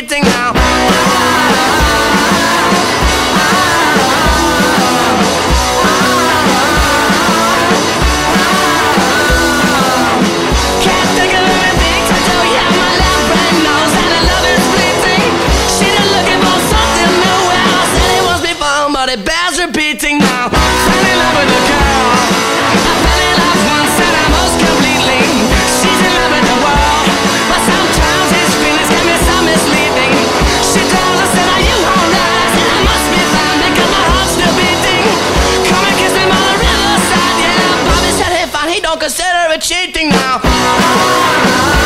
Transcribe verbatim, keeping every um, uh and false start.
cheating now. Can't think of anything to do, yeah, my left brain knows that the love is fleeting. She just looking for something new, well, I said it once before, but it bears repeating now. Fell in love with a girl, I fell in love once and I most completely. She's in love with the world, but sometimes his feelings can be so misleading. She calls and said, are you alright? And I must be fine because my heart's still beating. Come and kiss me by the riverside, yeah. Bobby said, hey fine, he don't consider it cheating now.